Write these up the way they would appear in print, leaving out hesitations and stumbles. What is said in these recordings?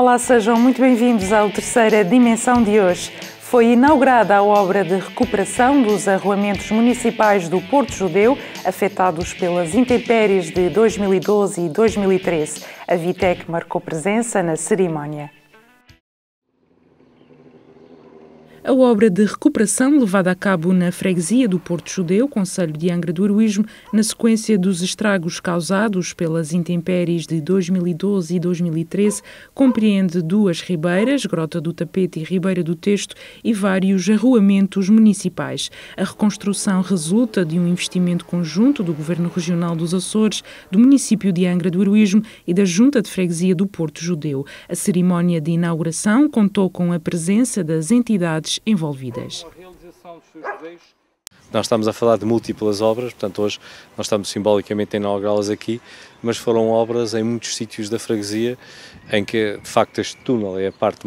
Olá, sejam muito bem-vindos ao Terceira Dimensão de hoje. Foi inaugurada a obra de recuperação dos arruamentos municipais do Porto Judeu, afetados pelas intempéries de 2012 e 2013. A Vitec marcou presença na cerimónia. A obra de recuperação levada a cabo na freguesia do Porto Judeu, concelho de Angra do Heroísmo, na sequência dos estragos causados pelas intempéries de 2012 e 2013, compreende duas ribeiras, Grota do Tapete e Ribeira do Testo, e vários arruamentos municipais. A reconstrução resulta de um investimento conjunto do Governo Regional dos Açores, do município de Angra do Heroísmo e da Junta de Freguesia do Porto Judeu. A cerimónia de inauguração contou com a presença das entidades envolvidas. Nós estamos a falar de múltiplas obras, portanto hoje nós estamos simbolicamente a inaugurá-las aqui, mas foram obras em muitos sítios da freguesia em que de facto este túnel é a parte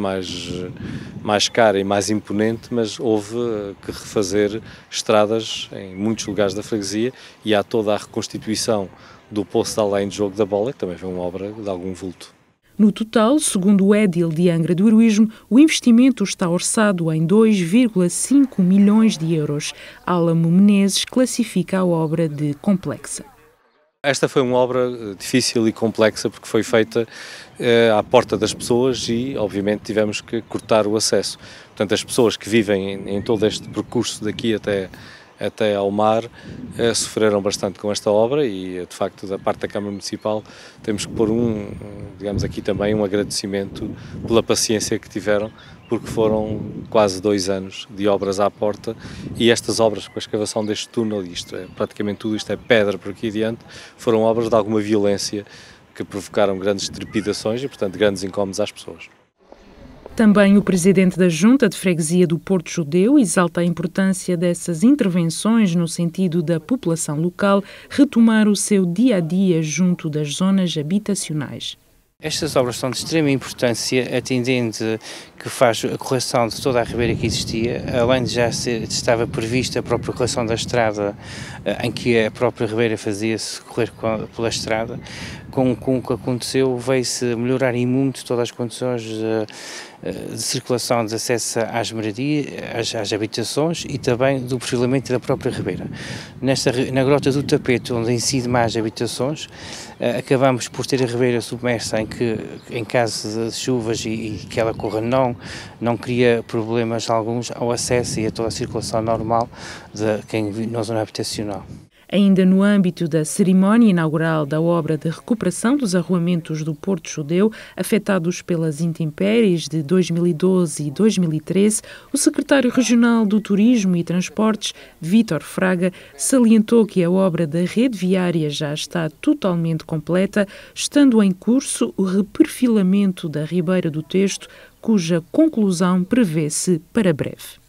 mais cara e mais imponente, mas houve que refazer estradas em muitos lugares da freguesia e há toda a reconstituição do Poço de Além de Jogo da Bola, que também foi uma obra de algum vulto. No total, segundo o édil de Angra do Heroísmo, o investimento está orçado em 2,5 milhões de euros. Álamo Menezes classifica a obra de complexa. Esta foi uma obra difícil e complexa porque foi feita à porta das pessoas e, obviamente, tivemos que cortar o acesso. Portanto, as pessoas que vivem em todo este percurso daqui até ao mar, sofreram bastante com esta obra e, de facto, da parte da Câmara Municipal temos que pôr digamos aqui também, um agradecimento pela paciência que tiveram, porque foram quase 2 anos de obras à porta e estas obras, com a escavação deste túnel, praticamente tudo isto é pedra por aqui adiante, foram obras de alguma violência que provocaram grandes trepidações e, portanto, grandes incómodos às pessoas. Também o presidente da Junta de Freguesia do Porto Judeu exalta a importância dessas intervenções no sentido da população local retomar o seu dia-a-dia junto das zonas habitacionais. Estas obras são de extrema importância, atendendo que faz a correção de toda a ribeira que existia, além de já estava prevista a própria correção da estrada, em que a própria ribeira fazia-se correr pela estrada. Com o que aconteceu, veio-se melhorar em muito todas as condições de circulação, de acesso às moradias, às habitações e também do perfilamento da própria ribeira. Na Grota do Tapete, onde incide mais habitações, acabamos por ter a ribeira submersa em caso de chuvas e que ela corra não cria problemas alguns ao acesso e a toda a circulação normal de quem vive na zona habitacional. Ainda no âmbito da cerimónia inaugural da obra de recuperação dos arruamentos do Porto Judeu, afetados pelas intempéries de 2012 e 2013, o secretário regional do Turismo e Transportes, Vítor Fraga, salientou que a obra da rede viária já está totalmente completa, estando em curso o reperfilamento da Ribeira do Testo, cuja conclusão prevê-se para breve.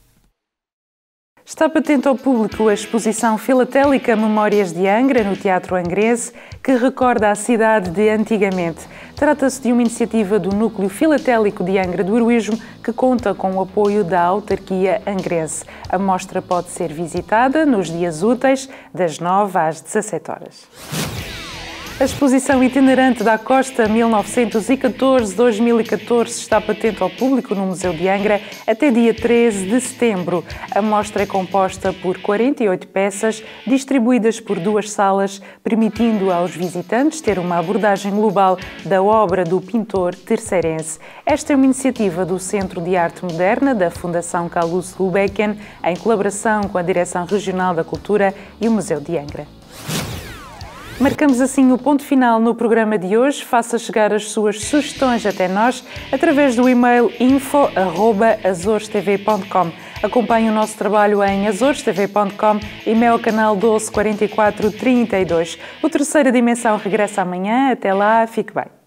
Está patente ao público a exposição filatélica Memórias de Angra, no Teatro Angrense, que recorda a cidade de antigamente. Trata-se de uma iniciativa do Núcleo Filatélico de Angra do Heroísmo, que conta com o apoio da autarquia angrense. A mostra pode ser visitada nos dias úteis, das 9 às 17 horas. A exposição itinerante da Costa 1914-2014 está patente ao público no Museu de Angra até dia 13 de setembro. A mostra é composta por 48 peças, distribuídas por 2 salas, permitindo aos visitantes ter uma abordagem global da obra do pintor terceirense. Esta é uma iniciativa do Centro de Arte Moderna da Fundação Calouste Gulbenkian, em colaboração com a Direção Regional da Cultura e o Museu de Angra. Marcamos assim o ponto final no programa de hoje. Faça chegar as suas sugestões até nós através do e-mail info@azorestv.com. Acompanhe o nosso trabalho em azorestv.com e meu canal 12 44 32. O Terceira Dimensão regressa amanhã. Até lá, fique bem.